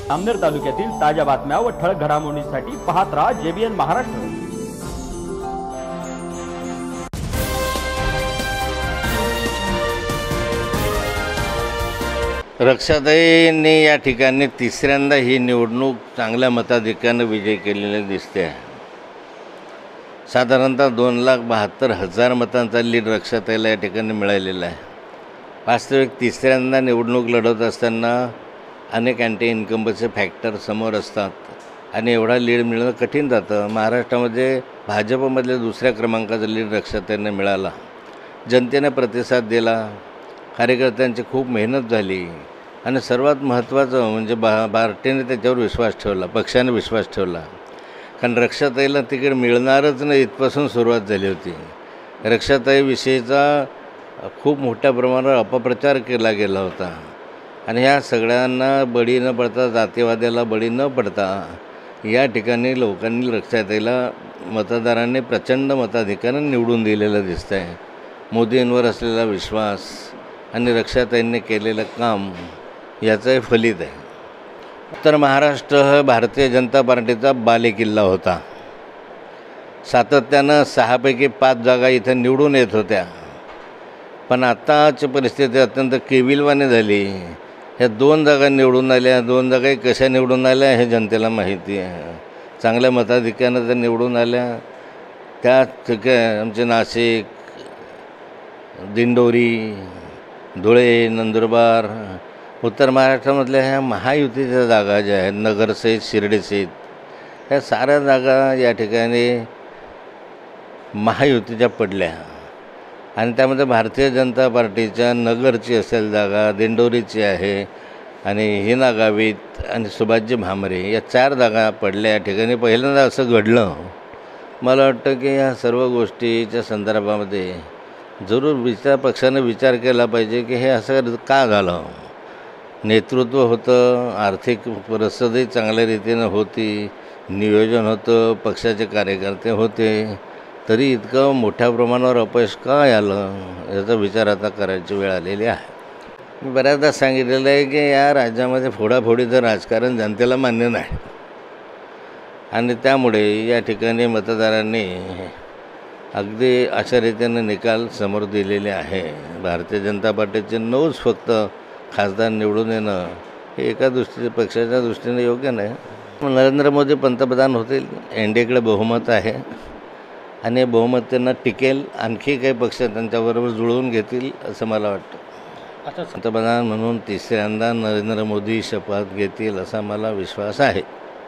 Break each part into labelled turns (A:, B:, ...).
A: अमनेर तालुक्यातील ताज्या बातम्या व ठळक घडामोडींसाठी पाहत राहा JBN महाराष्ट्र।
B: रक्षाताईंनी या ठिकाणी तिसऱ्यांदा ही निवडणूक चांगल्या मताधिक्याने विजय केलेले दिसते आहे। साधारणतः 2,72,000 मतांचा लीड रक्षाताईला या ठिकाणी मिळालेला आहे। वास्तविक तिसऱ्यांदा निवडणूक लढवत असताना अनेक अँटी इन्कम्बन्सी फॅक्टर समोर असतात आणि एवढा लीड मिळणं कठीण जातं। महाराष्ट्रामध्ये भाजपमधल्या दुसऱ्या क्रमांकाचा लीड रक्षाताईंना मिळाला। जनतेने प्रतिसाद दिला, कार्यकर्त्यांची खूप मेहनत झाली आणि सर्वात महत्त्वाचं म्हणजे पार्टीने त्याच्यावर विश्वास ठेवला, पक्षाने विश्वास ठेवला। कारण रक्षाताईला तिकीट मिळणारच नाही इथपासून सुरुवात झाली होती। रक्षाताईविषयीचा खूप मोठ्या प्रमाणावर अपप्रचार केला गेला होता आणि ह्या सगळ्यांना बळी न पडता, जातीवाद्याला बळी न पडता या ठिकाणी लोकांनी रक्षाताईला मतदारांनी प्रचंड मताधिक्याने निवडून दिलेलं दिसतं आहे। मोदींवर असलेला विश्वास आणि रक्षाताईंनी केलेलं काम याचं फलित आहे। उत्तर महाराष्ट्र हा भारतीय जनता पार्टीचा बालेकिल्ला होता। सातत्यानं 6 पैकी 5 जागा इथं निवडून येत होत्या, पण आत्ताची परिस्थिती अत्यंत केविलवाणी झाली। ह्या 2 जागा निवडून आल्या, 2 जागाही कशा निवडून आल्या हे जनतेला माहिती आहे। चांगल्या मताधिक्यानं त्या निवडून आल्या। त्या आमचे नाशिक, दिंडोरी, धुळे, नंदुरबार, उत्तर महाराष्ट्रामधल्या ह्या महायुतीच्या जागा ज्या आहेत, नगरसहित शिर्डीसहित, ह्या साऱ्या जागा या ठिकाणी महायुतीच्या पडल्या आणि त्यामध्ये भारतीय जनता पार्टीच्या नगरची असेल जागा, दिंडोरीची आहे आणि हिना गावित आणि सुभाषजी भामरे या 4 जागा पडल्या या ठिकाणी। पहिल्यांदा असं घडलं। मला वाटतं की ह्या सर्व गोष्टीच्या संदर्भामध्ये जरूर पक्षाने विचार केला पाहिजे की हे असं का झालं। नेतृत्व होतं, आर्थिक परिस्थिती चांगल्या रीतीनं होती, नियोजन होतं, पक्षाचे कार्यकर्ते होते, तरी इतकं मोठ्या प्रमाणावर अपयश का आलं याचा विचार आता करायची वेळ आलेली आहे। मी बऱ्याचदा सांगितलेलं आहे की या राज्यामध्ये फोडाफोडीचं राजकारण जनतेला मान्य नाही आणि त्यामुळे या ठिकाणी मतदारांनी अगदी अशा रीतीने निकाल समोर दिलेले आहे। भारतीय जनता पार्टीचे 9च फक्त खासदार निवडून येणं हे एका पक्षाच्या दृष्टीने योग्य नाही। नरेंद्र मोदी पंतप्रधान होतील, NDAकडे बहुमत आहे आणि बहुमत त्यांना टिकेल, आणखी काही पक्ष त्यांच्याबरोबर जुळवून घेतील असं मला वाटतं। पंतप्रधान म्हणून तिसऱ्यांदा नरेंद्र मोदी शपथ घेतील असा मला विश्वास आहे।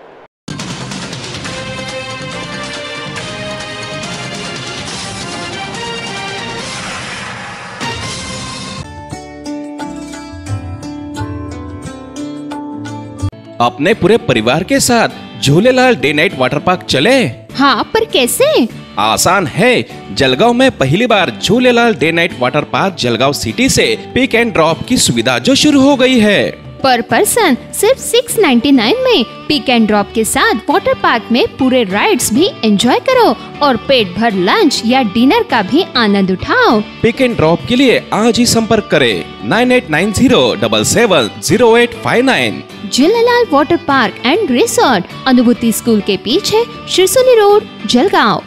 C: अपने पूरे परिवार के साथ Jhulelal day night water park चले?
D: हाँ, पर कैसे?
C: आसान है। जलगांव में पहली बार Jhulelal day night water park Jalgaon city से पिक एंड ड्रॉप की सुविधा जो शुरू हो गई है।
D: पर पर्सन सिर्फ 699 में पिक एंड ड्रॉप के साथ वाटर पार्क में पूरे राइड्स भी एंजॉय करो और पेट भर लंच या डिनर का भी आनंद उठाओ।
C: पिक एंड ड्रॉप के लिए आज ही संपर्क करें 9890770859।
D: Jhulelal water park and resort, Anubhuti school के पीछे, शिरसोली रोड, जलगांव।